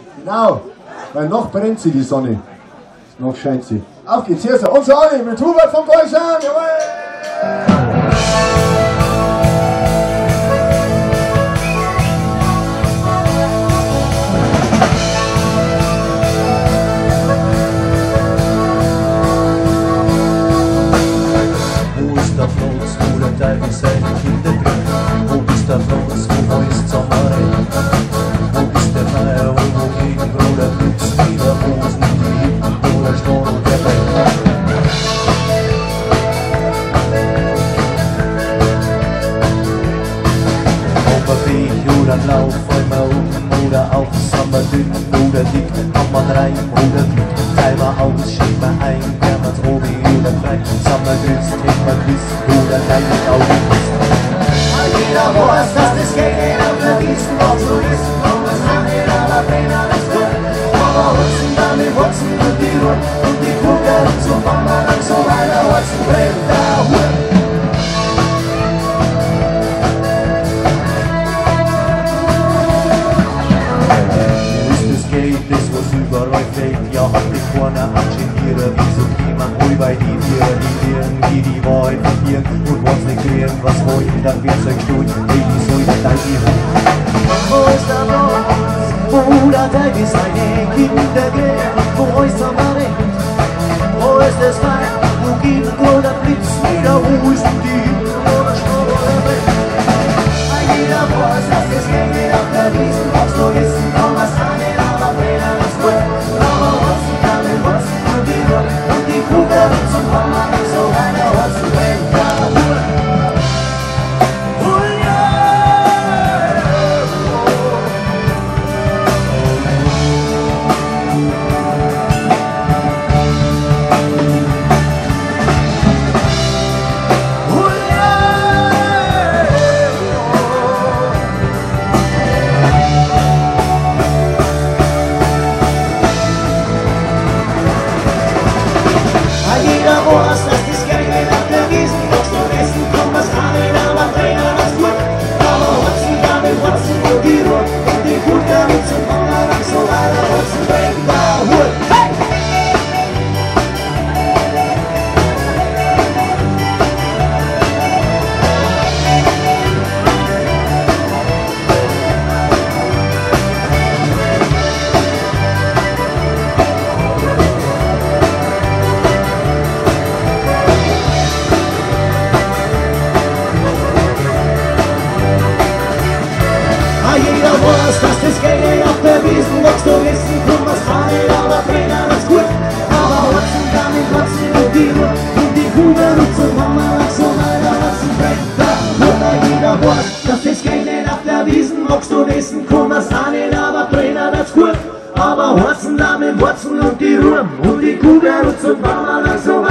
Genau, weil noch brennt sie die Sonne. Noch scheint sie. Auf geht's, hier ist er, unser Olli mit Hubert von Golschan, jawohl! Oder Lauf, einmal oder auf, Sommer dünn oder dick, kann man rein oder mit, Timer aus, schieb mal ein, Hermanns Robi oder frei, Sommer grüßt, trinkt man Quiz oder deine Augen ist. Jeder weiß, dass das Geld auf der Wiesen auch so ist, und das kann nicht aber keiner das gut, aber Hutzen damit Hutzen und die Ruhe und die Kugel zum Wandern so weiter, Hutzen brennt da Hut. Das was überall fällt, ja hat die vorne Abschniere, wieso niemand wohl bei die irgendwie die Wahrheit verlieren und was nicht kriegen, was wollen, dann wird's euch tun, wie soll das dann gehen? Wo ist der Blau, wo der Teig ist seine Kinder gehen, wo ist der Mann, wo ist das Feier, wo gibt wo der Blitz wieder, wo ist die Hütte, wo der Strom oder Blitz? Jeder weiß, dass das Geld auf der Wiesen auch so ist, und was kann ich aber keiner das gut, aber Hutzen kann mit Hutzen und die Ruhe und die Kugel zum Wandern so weiter, Hutzen brennt da Hut. Aber Hutzen da mit Wurzeln und die Ruhe und die Kugel und zum Bauern so